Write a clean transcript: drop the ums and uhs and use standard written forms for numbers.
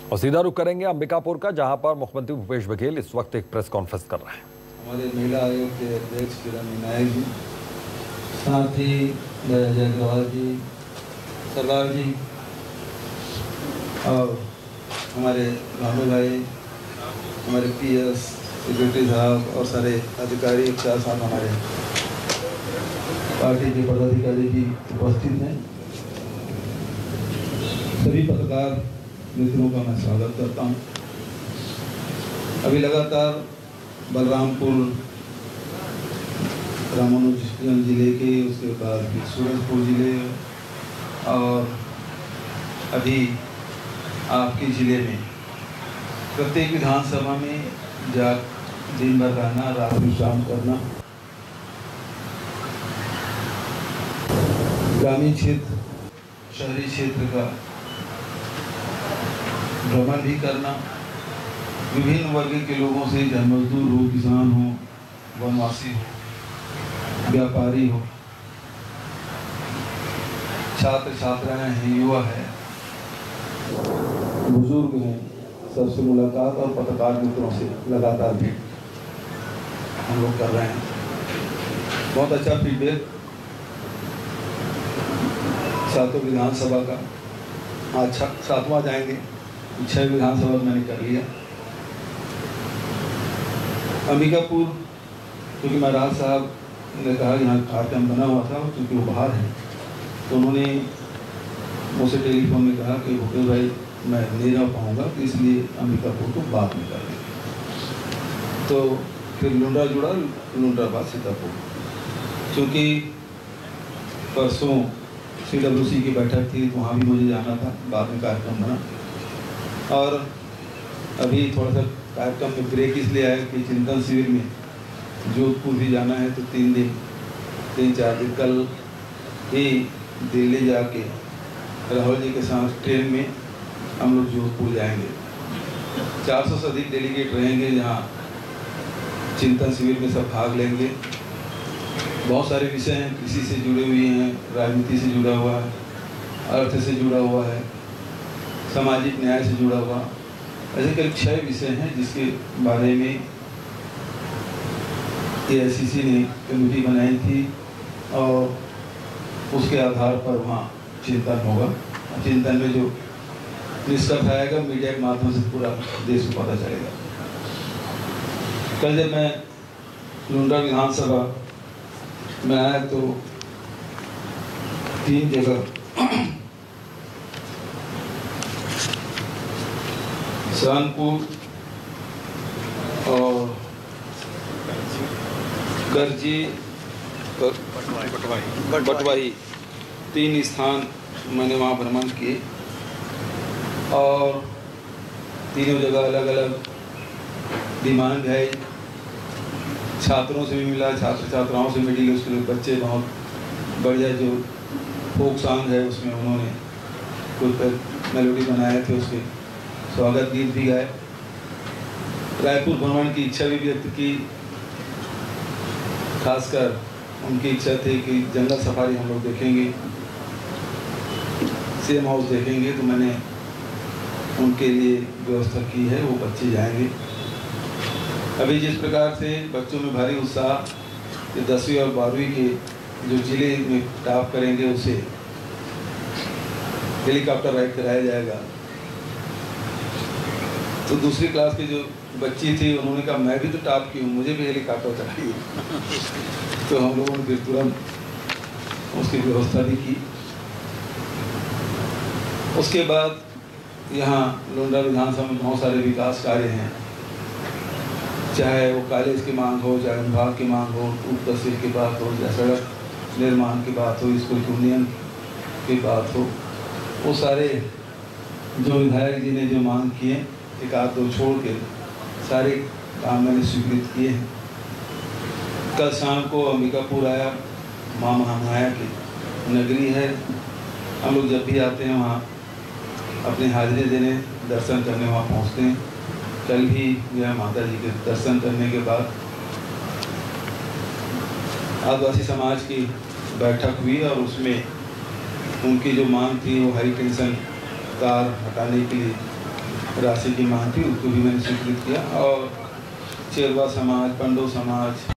और सीधा रुख करेंगे अंबिकापुर का, जहां पर मुख्यमंत्री भूपेश बघेल इस वक्त एक प्रेस कॉन्फ्रेंस कर रहे हैं। हमारे महिला आयोग के अध्यक्ष किरण नायक जी, साथ ही जय अग्रवाल जी, सरदार जी और हमारे भानु भाई, हमारे PS सेक्रेटरी साहब और सारे अधिकारी एक साथ हमारे पार्टी के पदाधिकारी भी उपस्थित हैं। सभी पत्रकार मित्रों का मैं स्वागत करता हूं। अभी लगातार बलरामपुर, रामानुजगंज जिले के, उसके बाद फिर सूरजपुर जिले और अभी आपके ज़िले में प्रत्येक विधानसभा में दिन भर रहना, रात विश्राम करना, ग्रामीण क्षेत्र, शहरी क्षेत्र का भ्रमण भी करना, विभिन्न वर्ग के लोगों से, चाहे मजदूर हो, किसान हो, वनवासी हो, व्यापारी हो, छात्र छात्राएं हैं, युवा है, बुजुर्ग हैं, सबसे मुलाकात और पत्रकार मित्रों से लगातार भेंट हम लोग कर रहे हैं। बहुत अच्छा फीडबैक सातों विधानसभा का। आज 7वां जाएंगे, 6 विधानसभा मैंने कर लिया। अंबिकापुर, क्योंकि महाराज साहब ने कहा यहाँ कार्यक्रम बना हुआ था, क्योंकि वो बाहर हैं, तो उन्होंने मुझसे टेलीफोन में कहा कि भूपेश भाई मैं नहीं रह पाऊँगा, तो इसलिए अंबिकापुर को बाद में कर लेंगे। तो फिर लुंड्रा जुड़ा, लुंड्रा बाद सीतापुर। क्योंकि परसों CWC की बैठक थी, तो वहाँ भी मुझे जाना था, बाद में कार्यक्रम बना। और अभी थोड़ा सा कार्यक्रम में ब्रेक इसलिए आया कि चिंतन शिविर में जोधपुर भी जाना है, तो 3-4 दिन कल ही दिल्ली जाके राहुल जी के साथ ट्रेन में हम लोग जोधपुर जाएंगे। 400 से अधिक डेलीगेट रहेंगे, जहाँ चिंतन शिविर में सब भाग लेंगे। बहुत सारे विषय हैं, कृषि से जुड़े हुए हैं, राजनीति से जुड़ा हुआ है, अर्थ से जुड़ा हुआ है, सामाजिक न्याय से जुड़ा हुआ, ऐसे करीब 6 विषय हैं जिसके बारे में AICC ने कमेटी बनाई थी और उसके आधार पर वहाँ चिंतन होगा। चिंतन में जो निष्कर्ष आएगा मीडिया के माध्यम से पूरा देश को पता चलेगा। कल जब मैं लुंड्रा विधानसभा में आया तो 3 जगह सहारनपुर और गर्जी, बटवाही 3 स्थान मैंने वहाँ भ्रमण किए और तीनों जगह अलग अलग डिमांड है। छात्रों से भी मिला, छात्र छात्राओं से मिली, उसके बच्चे बहुत बढ़िया जो फोक सॉन्ग है उसमें उन्होंने कुछ मेलोडी बनाए थे, उसके स्वागत गीत भी गाए। रायपुर भ्रमण की इच्छा भी व्यक्त की, खासकर उनकी इच्छा थी कि जंगल सफारी हम लोग देखेंगे, CM हाउस देखेंगे, तो मैंने उनके लिए व्यवस्था की है, वो बच्चे जाएंगे। अभी जिस प्रकार से बच्चों में भारी उत्साह कि 10वीं और 12वीं के जो जिले में टॉप करेंगे उसे हेलीकॉप्टर राइड कराया जाएगा। तो दूसरी क्लास की जो बच्ची थी उन्होंने कहा मैं भी तो टॉप की हूँ, मुझे भी हेलीकॉप्टर चाहिए। तो हम लोगों ने फिर तुरंत उसकी व्यवस्था भी की। उसके बाद यहाँ लुंड्रा विधानसभा में बहुत सारे विकास कार्य हैं, चाहे वो कॉलेज की मांग हो, चाहे विभाग की मांग हो, उप तहसील की बात हो, या सड़क निर्माण की बात हो, स्कूल यूनियन की बात हो, वो सारे जो विधायक जी ने जो मांग किए, 1-2 छोड़ के सारे काम मैंने स्वीकृत किए हैं। कल शाम को अंबिकापुर आया, माँ महामाया की नगरी है। हम लोग जब भी आते हैं वहाँ अपनी हाजिरी देने, दर्शन करने वहाँ पहुँचते हैं। कल भी गया माता जी के दर्शन करने के बाद आदिवासी समाज की बैठक हुई और उसमें उनकी जो मांग थी वो हाई टेंशन तार हटाने के लिए राशि की मांग थी, उसको भी मैंने स्वीकृत किया। और चेरवा समाज, पंडो समाज,